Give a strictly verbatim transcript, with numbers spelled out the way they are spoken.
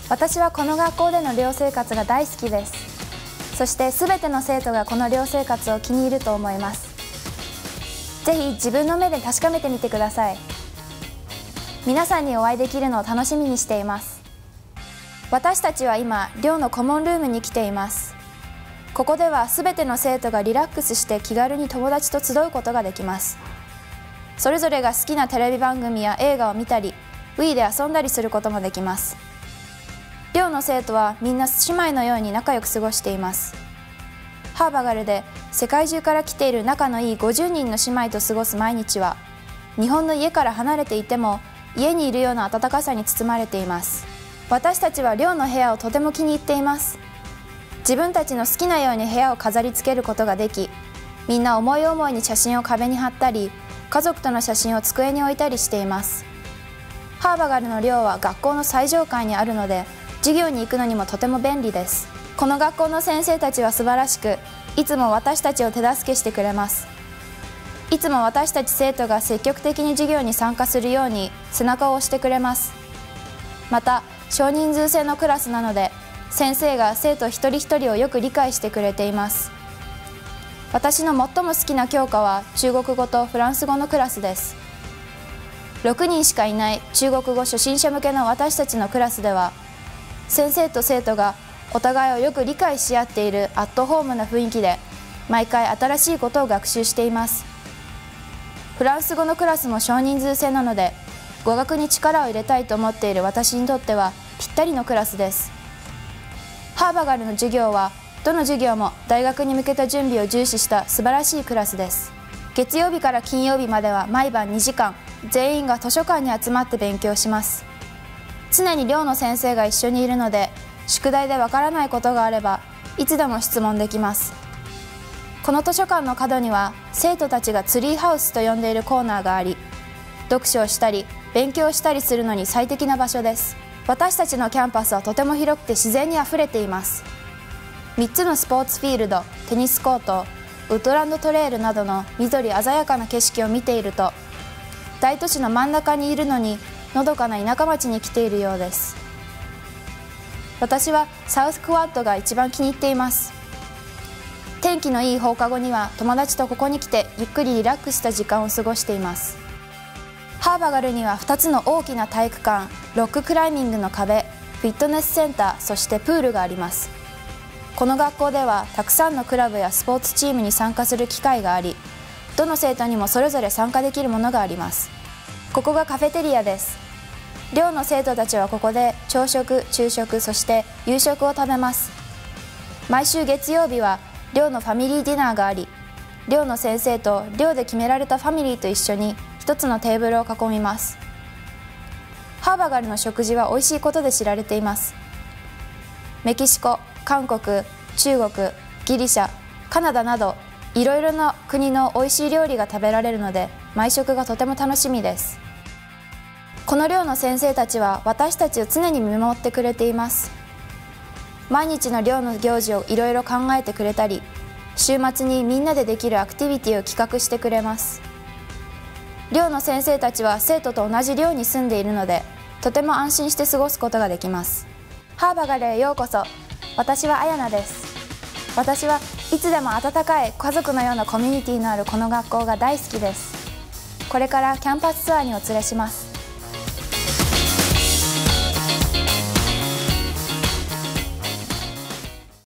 私はこの学校での寮生活が大好きです。そしてすべての生徒がこの寮生活を気に入ると思います。ぜひ自分の目で確かめてみてください。皆さんにお会いできるのを楽しみにしています。私たちは今、寮のコモンルームに来ています。ここではすべての生徒がリラックスして気軽に友達と集うことができます。それぞれが好きなテレビ番組や映画を見たり、Wii で遊んだりすることもできます。寮の生徒はみんな姉妹のように仲良く過ごしています。ハーバガルで世界中から来ている仲のいいごじゅうにんの姉妹と過ごす毎日は、日本の家から離れていても家にいるような温かさに包まれています。私たちは寮の部屋をとても気に入っています。自分たちの好きなように部屋を飾り付けることができ、みんな思い思いに写真を壁に貼ったり、家族との写真を机に置いたりしています。ハーバガルの寮は学校の最上階にあるので、授業に行くのにもとても便利です。この学校の先生たちは素晴らしく、いつも私たちを手助けしてくれます。いつも私たち生徒が積極的に授業に参加するように背中を押してくれます。また、少人数制のクラスなので、先生が生徒一人一人をよく理解してくれています。私の最も好きな教科は中国語とフランス語のクラスです。ろくにんしかいない中国語初心者向けの私たちのクラスでは、先生と生徒がお互いをよく理解し合っているアットホームな雰囲気で、毎回新しいことを学習しています。フランス語のクラスも少人数制なので、語学に力を入れたいと思っている私にとってはぴったりのクラスです。ハーバガルの授業は、どの授業も大学に向けた準備を重視した素晴らしいクラスです。月曜日から金曜日までは毎晩にじかん、全員が図書館に集まって勉強します。常に寮の先生が一緒にいるので、宿題でわからないことがあればいつでも質問できます。この図書館の角には生徒たちがツリーハウスと呼んでいるコーナーがあり、読書をしたり勉強したりするのに最適な場所です。私たちのキャンパスはとても広くて自然にあふれています。みっつのスポーツフィールド、テニスコート、ウッドランドトレイルなどの緑鮮やかな景色を見ていると、大都市の真ん中にいるのにのどかな田舎町に来ているようです。私はサウスクワッドが一番気に入っています。天気のいい放課後には友達とここに来てゆっくりリラックスした時間を過ごしています。ハーバガルにはふたつの大きな体育館、ロッククライミングの壁、フィットネスセンター、そしてプールがあります。この学校ではたくさんのクラブやスポーツチームに参加する機会があり、どの生徒にもそれぞれ参加できるものがあります。ここがカフェテリアです。寮の生徒たちはここで朝食、昼食、そして夕食を食べます。毎週月曜日は寮のファミリーディナーがあり、寮の先生と寮で決められたファミリーと一緒に一つのテーブルを囲みます。ハーバガルの食事は美味しいことで知られています。メキシコ、韓国、中国、ギリシャ、カナダなどいろいろな国の美味しい料理が食べられるので、毎食がとても楽しみです。この寮の先生たちは私たちを常に見守ってくれています。毎日の寮の行事をいろいろ考えてくれたり、週末にみんなでできるアクティビティを企画してくれます。寮の先生たちは生徒と同じ寮に住んでいるので、とても安心して過ごすことができます。ハーバガルへようこそ。私はアヤナです。私はいつでも温かい家族のようなコミュニティのあるこの学校が大好きです。これからキャンパスツアーにお連れします。